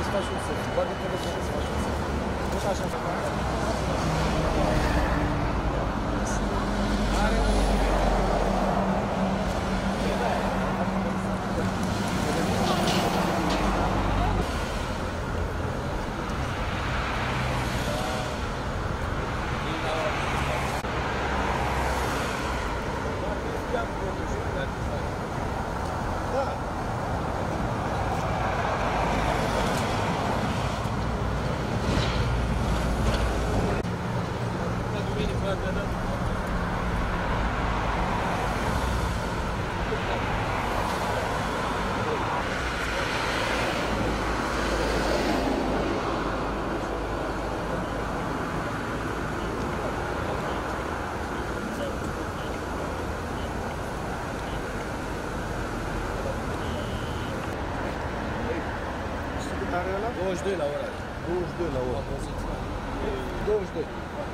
trebuie să faci un set. Poate trebuie să faci un set. Tot așa. Are un... Are ăla? 22 la ora. 22 la ora. 22.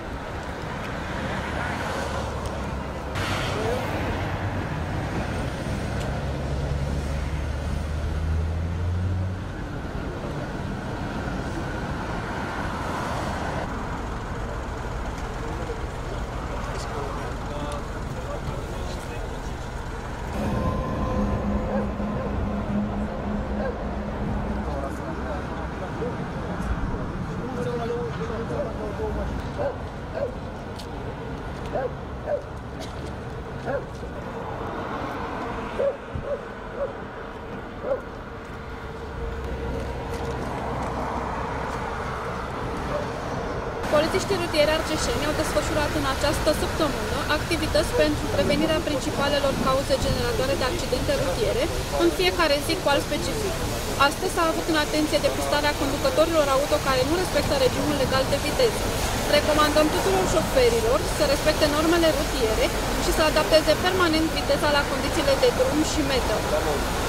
Polițiștii rutieri argeșeni au desfășurat în această săptămână activități pentru prevenirea principalelor cauze generatoare de accidente rutiere, în fiecare zi cu alt specific. Astăzi s-a avut în atenție depistarea conducătorilor auto care nu respectă regimul legal de viteză. Recomandăm tuturor șoferilor să respecte normele rutiere și să adapteze permanent viteza la condițiile de drum și meteo.